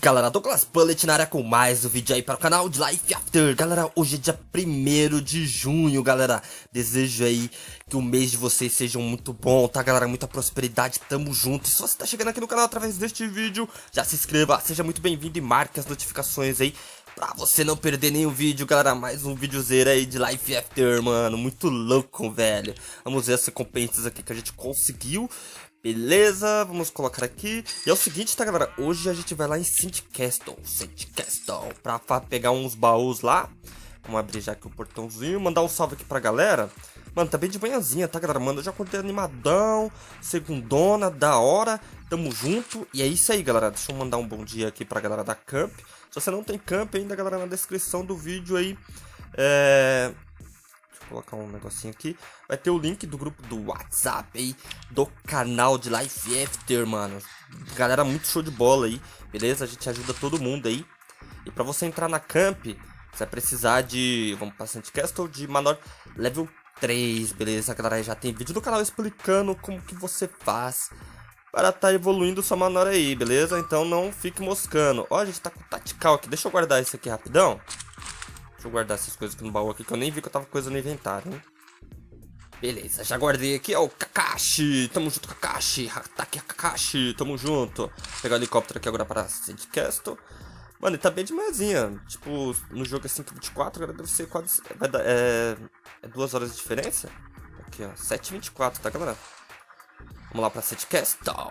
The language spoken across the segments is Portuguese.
Galera, Douglas Bullet na área com mais um vídeo aí para o canal de Life After. Galera, hoje é dia 1º de junho, galera. Desejo aí que o mês de vocês seja muito bom, tá, galera? Muita prosperidade, tamo junto. E se você tá chegando aqui no canal através deste vídeo, já se inscreva, seja muito bem-vindo e marque as notificações aí pra você não perder nenhum vídeo, galera. Mais um videozeiro aí de Life After, mano. Muito louco, velho. Vamos ver as recompensas aqui que a gente conseguiu. Beleza, vamos colocar aqui. E é o seguinte, tá, galera? Hoje a gente vai lá em Sandcastle pra pegar uns baús lá. Vamos abrir já aqui o portãozinho. Mandar um salve aqui pra galera. Mano, tá bem de manhãzinha, tá, galera? Mano, eu já acordei animadão. Segundona, da hora. Tamo junto. E é isso aí, galera. Deixa eu mandar um bom dia aqui pra galera da Camp. Se você não tem Camp ainda, galera, na descrição do vídeo aí Vou colocar um negocinho aqui. Vai ter o link do grupo do WhatsApp aí, do canal de Life After, mano. Galera, muito show de bola aí, beleza? A gente ajuda todo mundo aí. E pra você entrar na Camp, você vai precisar de... Vamos pra Sandcastle de Manor Level 3, beleza, galera? Já tem vídeo no canal explicando como que você faz para tá evoluindo sua Manor aí, beleza? Então não fique moscando. Ó, a gente tá com o Tactical aqui. Deixa eu guardar isso aqui rapidão. Deixa eu guardar essas coisas aqui no baú aqui, que eu nem vi que eu tava com coisa no inventário, hein? Beleza, já guardei aqui, ó, o Kakashi. Tamo junto, Kakashi. Hatake Kakashi, tamo junto. Vou pegar o helicóptero aqui agora para Sandcastle. Mano, ele tá bem de manhãzinha. Tipo, no jogo é 5h24, agora deve ser quase... Vai dar, é 2 horas de diferença? Aqui, ó, 7h24, tá, galera? Vamos lá pra Sandcastle.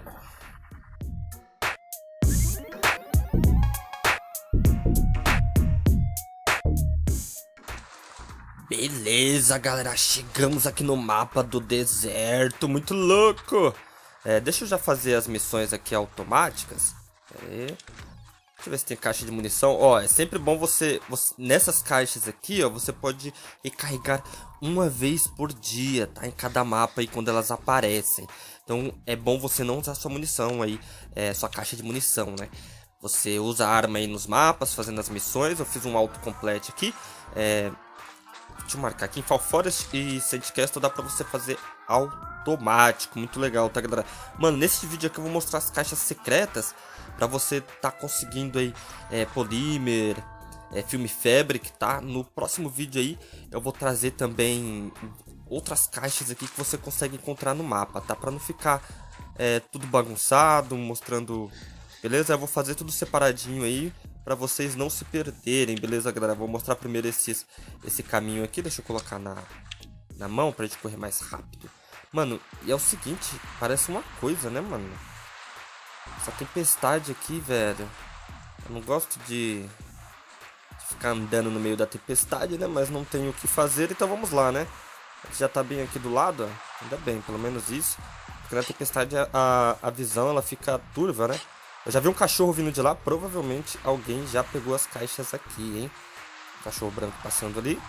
Beleza, galera, chegamos aqui no mapa do deserto, muito louco. Deixa eu já fazer as missões aqui automáticas. Pera aí. Deixa eu ver se tem caixa de munição. Ó, é sempre bom você nessas caixas aqui, ó, você pode recarregar uma vez por dia, tá? Em cada mapa aí quando elas aparecem. Então é bom você não usar sua munição aí, sua caixa de munição, né? Você usa a arma aí nos mapas, fazendo as missões. Eu fiz um autocomplete aqui. Deixa eu marcar aqui, em Fall Forest e Sandcastle dá pra você fazer automático, muito legal, tá, galera? Mano, nesse vídeo aqui eu vou mostrar as caixas secretas pra você tá conseguindo aí Polymer, Film Fabric, tá? No próximo vídeo aí eu vou trazer também outras caixas aqui que você consegue encontrar no mapa, tá? Pra não ficar tudo bagunçado, mostrando... Beleza? Eu vou fazer tudo separadinho aí pra vocês não se perderem, beleza, galera? Vou mostrar primeiro esse caminho aqui. Deixa eu colocar na mão pra gente correr mais rápido. Mano, e é o seguinte, parece uma coisa, né, mano? Essa tempestade aqui, velho. Eu não gosto de ficar andando no meio da tempestade, né? Mas não tenho o que fazer, então vamos lá, né? Já tá bem aqui do lado, ó. Ainda bem, pelo menos isso. Porque na tempestade a visão, ela fica turva, né? Eu já vi um cachorro vindo de lá, provavelmente alguém já pegou as caixas aqui, hein? Cachorro branco passando ali.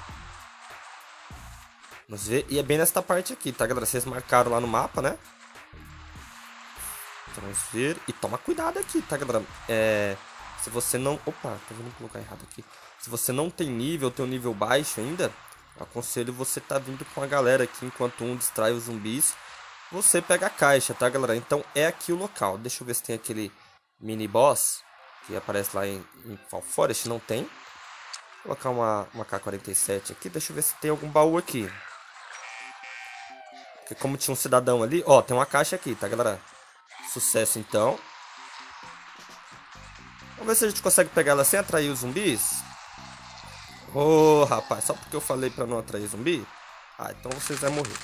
Vamos ver, e é bem nesta parte aqui, tá, galera? Vocês marcaram lá no mapa, né? Vamos ver, e toma cuidado aqui, tá, galera? Se você não... Opa, tô vendo um lugar errado aqui. Se você não tem nível, tem um nível baixo ainda, aconselho você tá vindo com a galera aqui, enquanto um distrai os zumbis, você pega a caixa, tá, galera? Então é aqui o local. Deixa eu ver se tem aquele... mini boss que aparece lá em Fall Forest. Não tem. Vou colocar uma K-47 aqui. Deixa eu ver se tem algum baú aqui. Porque como tinha um cidadão ali, ó, tem uma caixa aqui, tá, galera? Sucesso, então. Vamos ver se a gente consegue pegar ela sem atrair os zumbis. Ô, rapaz, só porque eu falei pra não atrair zumbi? Ah, então vocês vão morrer.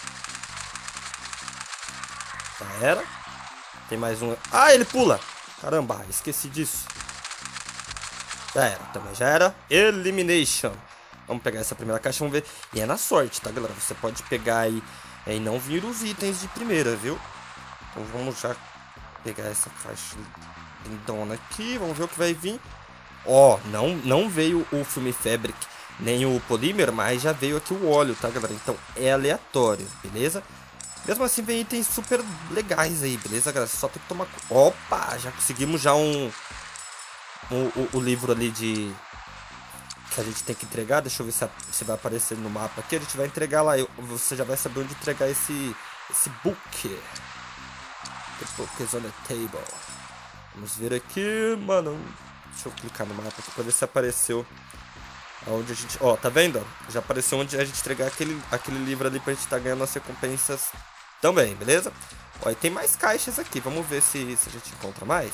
Já era. Tem mais um. Ah, ele pula! Caramba, esqueci disso. Já era, também já era. Elimination. Vamos pegar essa primeira caixa, vamos ver. E é na sorte, tá, galera? Você pode pegar aí e não vir os itens de primeira, viu? Então vamos já pegar essa caixa lindona aqui. Vamos ver o que vai vir. Ó, não veio o Film Fabric nem o Polymer, mas já veio aqui o óleo, tá, galera? Então é aleatório, beleza? Mesmo assim vem itens super legais aí, beleza, galera? Só tem que tomar... Opa, já conseguimos já o livro ali de... que a gente tem que entregar. Deixa eu ver se vai aparecer no mapa aqui. A gente vai entregar lá. Você já vai saber onde entregar esse book. The book is on the table. Vamos ver aqui, mano. Deixa eu clicar no mapa aqui pra ver se apareceu onde a gente... Ó, tá vendo? Já apareceu onde a gente entregar aquele livro ali pra gente tá ganhando as recompensas também, beleza? Ó, e tem mais caixas aqui. Vamos ver se a gente encontra mais.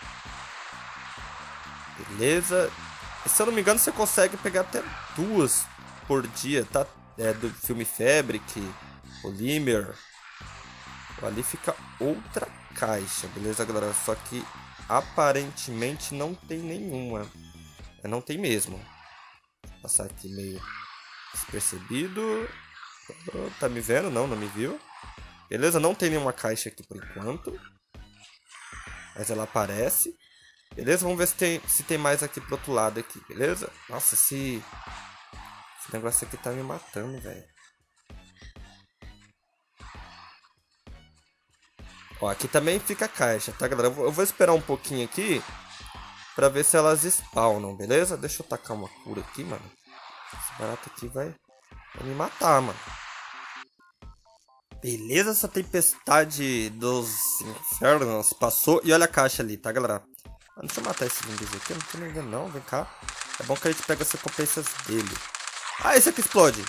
Beleza. E, se eu não me engano, você consegue pegar até 2 por dia, tá? É, do filme Fabric, Polymer. Ali fica outra caixa, beleza, galera? Só que aparentemente não tem nenhuma. Não tem mesmo. Vou passar aqui meio despercebido. Tá me vendo? Não me viu. Beleza, não tem nenhuma caixa aqui por enquanto. Mas ela aparece. Beleza, vamos ver se tem mais aqui pro outro lado aqui, beleza? Nossa, esse negócio aqui tá me matando, velho. Ó, aqui também fica a caixa, tá, galera? Eu vou esperar um pouquinho aqui pra ver se elas spawnam, beleza? Deixa eu tacar uma cura aqui, mano. Esse barato aqui vai me matar, mano. Beleza, essa tempestade dos infernos passou. E olha a caixa ali, tá, galera? Ah, deixa eu matar esse zumbis aqui, eu não tô nem vendo não, vem cá. É bom que a gente pega as recompensas dele. Ah, esse aqui explode.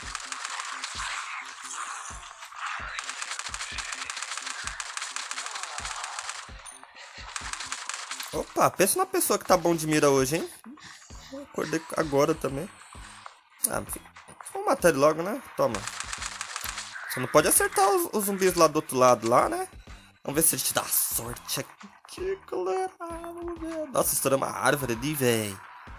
Opa, pensa numa pessoa que tá bom de mira hoje, hein? Eu acordei agora também. Ah, vamos matar ele logo, né? Toma. Você não pode acertar os zumbis lá do outro lado, lá, né? Vamos ver se a gente dá sorte aqui, galera. Vamos ver. Nossa, estouramos uma árvore ali, velho.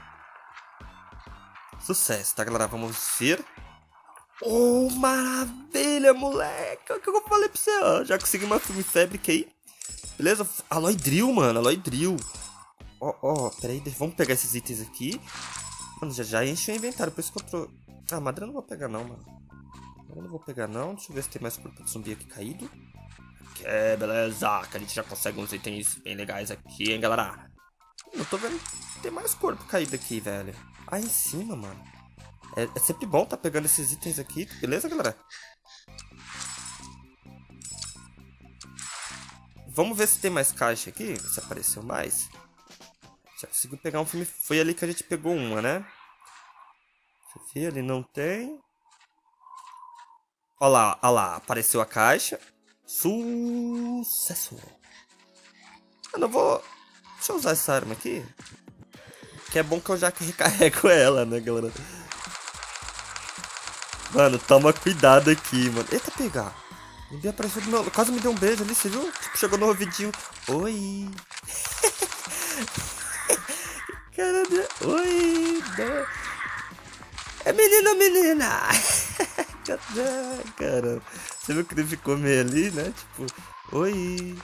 Sucesso, tá, galera? Vamos ver. Oh, maravilha, moleque. O que eu falei pra você? Ó, já consegui uma filme Fabric aí. Beleza? Alloy Drill, mano. Alloy Drill. Ó, peraí. Vamos pegar esses itens aqui. Mano, já enche o inventário. Por isso que eu tô... Ah, madeira eu não vou pegar não, mano. Eu não vou pegar não. Deixa eu ver se tem mais corpo de zumbi aqui caído. Ok, beleza. Que a gente já consegue uns itens bem legais aqui, hein, galera. Eu tô vendo que tem mais corpo caído aqui, velho. Ah, em cima, mano. É sempre bom tá pegando esses itens aqui. Beleza, galera? Vamos ver se tem mais caixa aqui. Se apareceu mais. Já conseguiu pegar um filme. Foi ali que a gente pegou uma, né? Deixa eu ver, ali não tem. Olha lá. Apareceu a caixa. Sucesso. Eu não vou... Deixa eu usar essa arma aqui. Que é bom que eu já recarrego ela, né, galera? Mano, toma cuidado aqui, mano. Eita, pegar. O Bia apareceu do meu... Quase me deu um beijo ali, você viu? Tipo, chegou no ouvidinho. Oi. Caramba. Oi. É menino ou menina? Caramba. Você viu que ele ficou meio ali, né? Tipo, oi.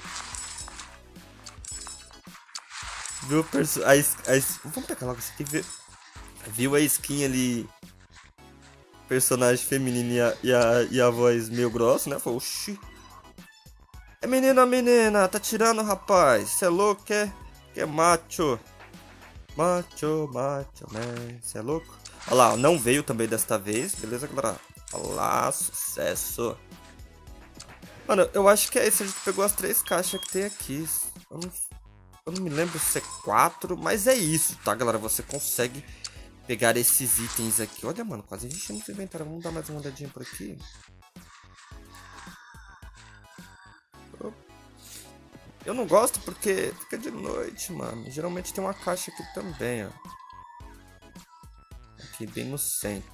Viu vamos pegar logo isso aqui. Viu a skin ali. Personagem feminino e a voz meio grossa, né? Falou, oxi. É menina, menina. Tá tirando, rapaz. Cê é louco, que é macho. Macho, man. Cê é louco? Olha lá, não veio também desta vez. Beleza, galera? Olha lá, sucesso. Mano, eu acho que é isso. A gente pegou as 3 caixas que tem aqui. Eu não me lembro se é 4, mas é isso, tá, galera? Você consegue pegar esses itens aqui. Olha, mano, quase enchemos o inventário. Vamos dar mais uma olhadinha por aqui. Eu não gosto porque fica de noite, mano. Geralmente tem uma caixa aqui também, ó. Aqui bem no centro.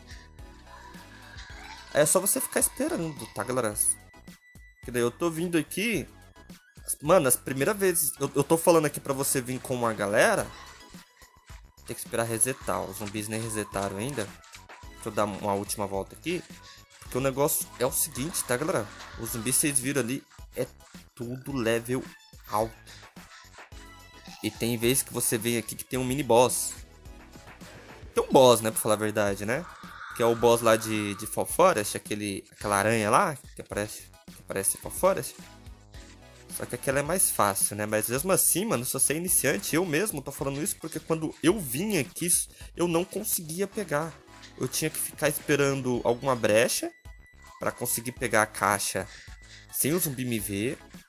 É só você ficar esperando, tá, galera? Que daí eu tô vindo aqui. Mano, as primeiras vezes eu tô falando aqui pra você vir com uma galera. Tem que esperar resetar. Os zumbis nem resetaram ainda. Deixa eu dar uma última volta aqui. Porque o negócio é o seguinte, tá, galera? Os zumbis, vocês viram ali, é tudo level alto. E tem vezes que você vem aqui que tem um mini boss. Tem um boss, né, pra falar a verdade, né? Que é o boss lá de Fall Forest, aquela aranha lá, que parece Fall Forest. Só que aquela é mais fácil, né? Mas mesmo assim, mano, se você é iniciante, eu mesmo tô falando isso porque quando eu vim aqui, eu não conseguia pegar. Eu tinha que ficar esperando alguma brecha pra conseguir pegar a caixa sem o zumbi me ver.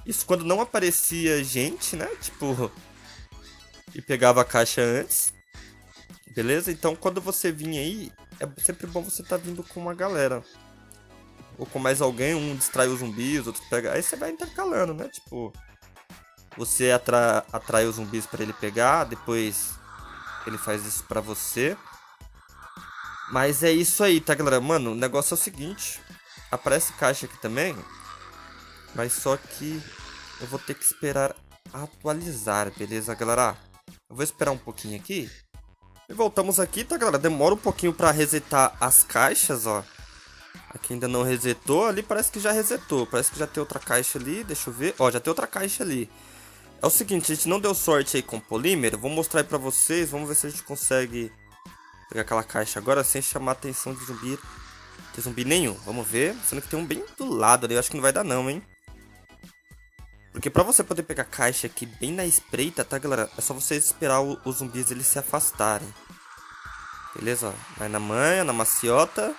Isso quando não aparecia gente, né? Tipo, e pegava a caixa antes. Beleza? Então quando você vinha aí, é sempre bom você estar vindo com uma galera. Ou com mais alguém, um distrai os zumbis, outro pega. Aí você vai intercalando, né? Tipo, você atrai os zumbis pra ele pegar, depois ele faz isso pra você. Mas é isso aí, tá, galera? Mano, o negócio é o seguinte. Aparece caixa aqui também. Mas só que eu vou ter que esperar atualizar, beleza, galera? Eu vou esperar um pouquinho aqui. E voltamos aqui, tá, galera? Demora um pouquinho pra resetar as caixas, ó. Aqui ainda não resetou. Ali parece que já resetou. Parece que já tem outra caixa ali. Deixa eu ver. Ó, já tem outra caixa ali. É o seguinte, a gente não deu sorte aí com o polímero. Vou mostrar aí pra vocês. Vamos ver se a gente consegue pegar aquela caixa agora sem chamar a atenção de zumbi. De zumbi nenhum. Vamos ver. Sendo que tem um bem do lado ali. Eu acho que não vai dar não, hein. Porque pra você poder pegar a caixa aqui bem na espreita, tá, galera? É só vocês esperar os zumbis eles se afastarem. Beleza, ó. Vai na manha, na maciota.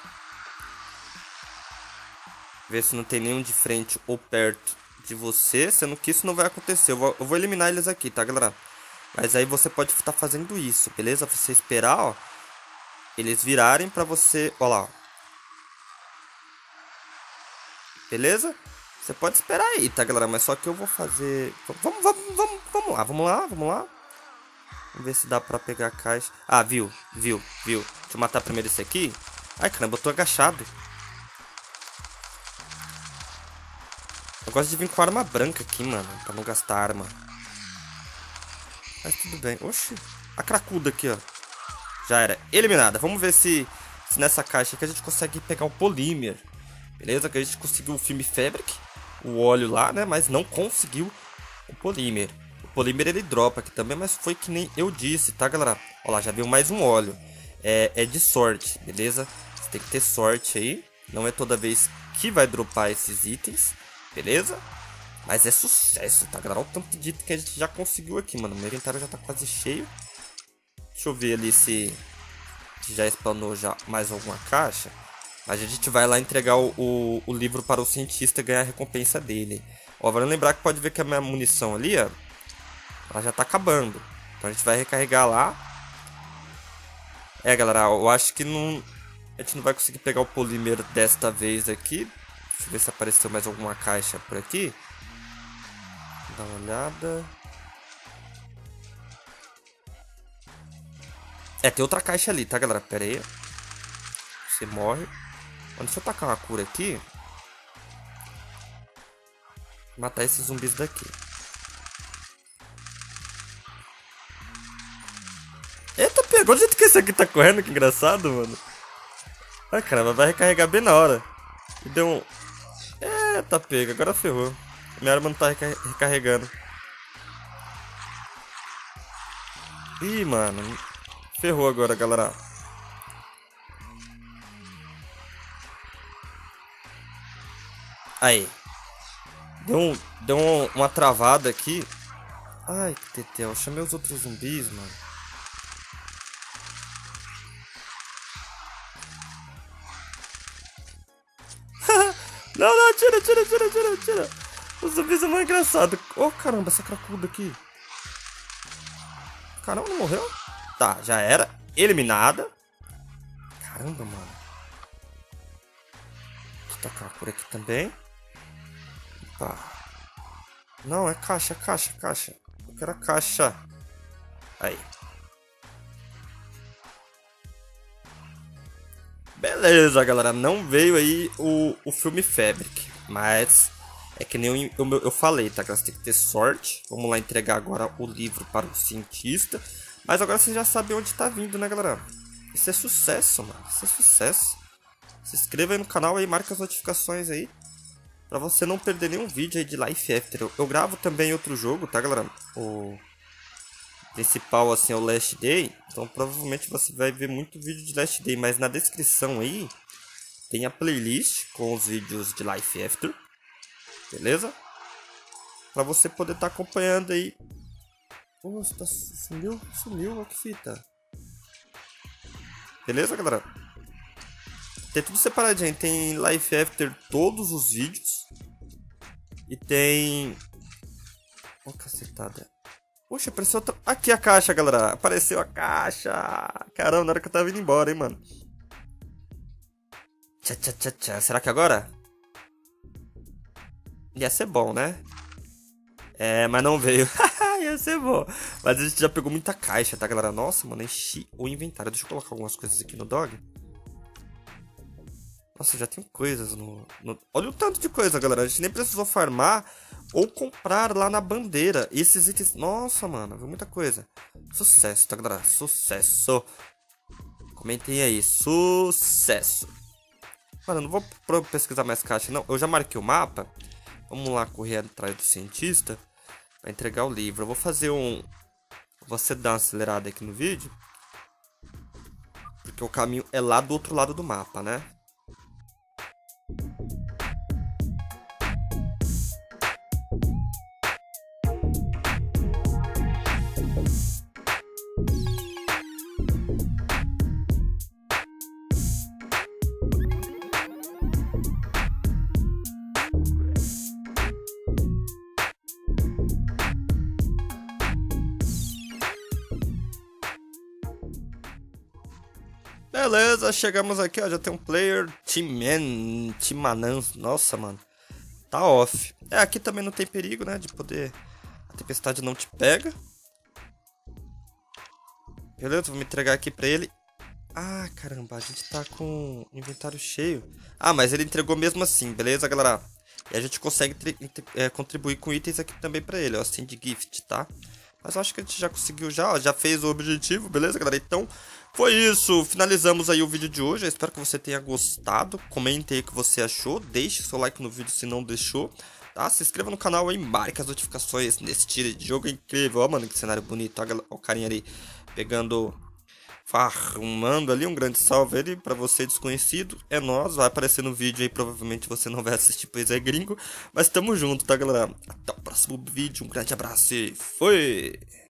Ver se não tem nenhum de frente ou perto de você. Sendo que isso não vai acontecer. Eu vou eliminar eles aqui, tá, galera? Mas aí você pode estar fazendo isso, beleza? Você esperar, ó. Eles virarem pra você... Ó lá, ó. Beleza? Você pode esperar aí, tá, galera? Mas só que eu vou fazer... Vamos lá. Vamos ver se dá pra pegar a caixa. Ah, viu. Deixa eu matar primeiro esse aqui. Ai, caramba, eu tô agachado. Eu gosto de vir com arma branca aqui, mano. Pra não gastar arma. Mas tudo bem. Oxi. A cracuda aqui, ó. Já era. Eliminada. Vamos ver se nessa caixa aqui a gente consegue pegar o polímero. Beleza? Que a gente conseguiu o filme Fabric. O óleo lá, né? Mas não conseguiu o polímero. O polímero ele dropa aqui também, mas foi que nem eu disse, tá, galera? Ó lá, já veio mais um óleo. É de sorte, beleza? Você tem que ter sorte aí. Não é toda vez que vai dropar esses itens, beleza? Mas é sucesso, tá, galera? Olha o tanto de item que a gente já conseguiu aqui, mano. Meu inventário já tá quase cheio. Deixa eu ver ali se já spawnou já mais alguma caixa. Mas a gente vai lá entregar o livro para o cientista e ganhar a recompensa dele. Ó, vale lembrar que pode ver que a minha munição ali, ó, ela já tá acabando. Então a gente vai recarregar lá. É, galera, eu acho que não... A gente não vai conseguir pegar o polímero desta vez aqui. Deixa eu ver se apareceu mais alguma caixa por aqui. Dá uma olhada. É, tem outra caixa ali, tá, galera? Pera aí. Você morre. Deixa eu tacar uma cura aqui. Matar esses zumbis daqui. Eita, pegou do jeito que esse aqui tá correndo, que engraçado, mano. Ai, caramba, vai recarregar bem na hora. E deu um... Eita, pega, agora ferrou. Minha arma não tá recarregando. Ih, mano. Ferrou agora, galera. Aí. Deu uma travada aqui. Ai, que tetel. Chamei os outros zumbis, mano. Não, tira. Os zumbis é mais engraçado. Oh, caramba, essa cracuda aqui. Caramba, não morreu? Tá, já era. Eliminada. Caramba, mano. Vou tacar por aqui também. Opa. Não, é caixa. Eu quero a caixa. Aí. Beleza, galera. Não veio aí o filme Fabric. Mas é que nem eu falei, tá? Você tem que ter sorte. Vamos lá entregar agora o livro para o cientista. Mas agora você já sabe onde tá vindo, né, galera? Isso é sucesso, mano. Isso é sucesso. Se inscreva aí no canal e marca as notificações aí. Pra você não perder nenhum vídeo aí de Life After. Eu gravo também outro jogo, tá, galera? O principal, assim, é o Last Day. Então provavelmente você vai ver muito vídeo de Last Day. Mas na descrição aí tem a playlist com os vídeos de Life After. Beleza? Pra você poder estar acompanhando aí. Nossa, tá, sumiu, olha que fita. Beleza, galera? Tem tudo separadinho. Tem Life After todos os vídeos. E tem Ó, cacetada. Poxa, apareceu outra... Aqui a caixa, galera. Apareceu a caixa. Caramba, na hora que eu tava indo embora, hein, mano. Tchá, tchá, tchá, tchá. Será que agora? Ia ser bom, né? É, mas não veio. Ia ser bom. Mas a gente já pegou muita caixa, tá, galera? Nossa, mano, enchi o inventário. Deixa eu colocar algumas coisas aqui no dog. Nossa, já tem coisas no... Olha o tanto de coisa, galera. A gente nem precisou farmar ou comprar lá na bandeira. Esses itens... Nossa, mano, viu muita coisa. Sucesso, tá, galera? Sucesso. Comentem aí. Sucesso. Mano, eu não vou pesquisar mais caixa, não. Eu já marquei o mapa. Vamos lá correr atrás do cientista pra entregar o livro. Eu vou fazer um... Você dá uma acelerada aqui no vídeo. Porque o caminho é lá do outro lado do mapa, né? Beleza, chegamos aqui, ó, já tem um player, Timanan, nossa, mano, tá off. É, aqui também não tem perigo, né, de poder, a tempestade não te pega. Beleza, vou me entregar aqui pra ele. Ah, caramba, a gente tá com o inventário cheio. Ah, mas ele entregou mesmo assim, beleza, galera? E a gente consegue contribuir com itens aqui também pra ele, ó, assim, de gift, tá? Mas eu acho que a gente já conseguiu já fez o objetivo, beleza, galera? Então, foi isso. Finalizamos aí o vídeo de hoje. Eu espero que você tenha gostado. Comente aí o que você achou. Deixe seu like no vídeo se não deixou, tá? Se inscreva no canal aí, marque as notificações nesse estilo de jogo incrível. Ó, mano, que cenário bonito. Ó, o carinha ali pegando... farmando ali, um grande salve ali pra você desconhecido, é nóis, vai aparecer no vídeo aí, provavelmente você não vai assistir, pois é gringo, mas tamo junto, tá, galera? Até o próximo vídeo, um grande abraço e foi!